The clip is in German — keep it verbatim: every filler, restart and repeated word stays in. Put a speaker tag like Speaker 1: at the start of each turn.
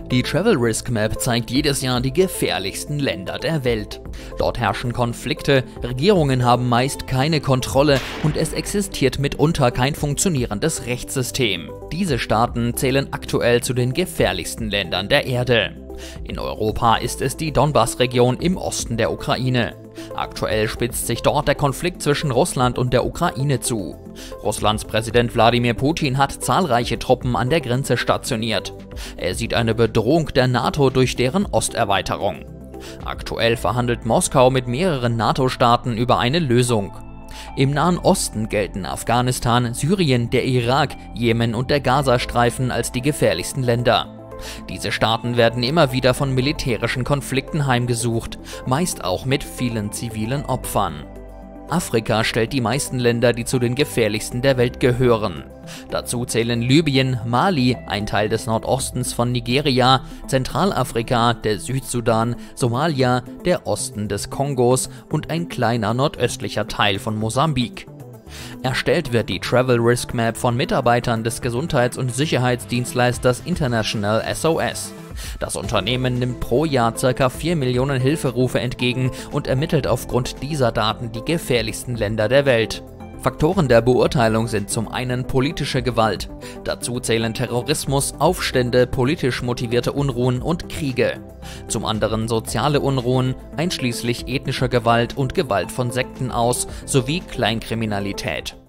Speaker 1: Die Travel Risk Map zeigt jedes Jahr die gefährlichsten Länder der Welt. Dort herrschen Konflikte, Regierungen haben meist keine Kontrolle und es existiert mitunter kein funktionierendes Rechtssystem. Diese Staaten zählen aktuell zu den gefährlichsten Ländern der Erde. In Europa ist es die Donbass-Region im Osten der Ukraine. Aktuell spitzt sich dort der Konflikt zwischen Russland und der Ukraine zu. Russlands Präsident Wladimir Putin hat zahlreiche Truppen an der Grenze stationiert. Er sieht eine Bedrohung der NATO durch deren Osterweiterung. Aktuell verhandelt Moskau mit mehreren NATO-Staaten über eine Lösung. Im Nahen Osten gelten Afghanistan, Syrien, der Irak, Jemen und der Gazastreifen als die gefährlichsten Länder. Diese Staaten werden immer wieder von militärischen Konflikten heimgesucht, meist auch mit vielen zivilen Opfern. Afrika stellt die meisten Länder, die zu den gefährlichsten der Welt gehören. Dazu zählen Libyen, Mali, ein Teil des Nordostens von Nigeria, Zentralafrika, der Südsudan, Somalia, der Osten des Kongos und ein kleiner nordöstlicher Teil von Mosambik. Erstellt wird die Travel Risk Map von Mitarbeitern des Gesundheits- und Sicherheitsdienstleisters International S O S. Das Unternehmen nimmt pro Jahr ca. vier Millionen Hilferufe entgegen und ermittelt aufgrund dieser Daten die gefährlichsten Länder der Welt. Faktoren der Beurteilung sind zum einen politische Gewalt. Dazu zählen Terrorismus, Aufstände, politisch motivierte Unruhen und Kriege. Zum anderen soziale Unruhen, einschließlich ethnischer Gewalt und Gewalt von Sekten aus, sowie Kleinkriminalität.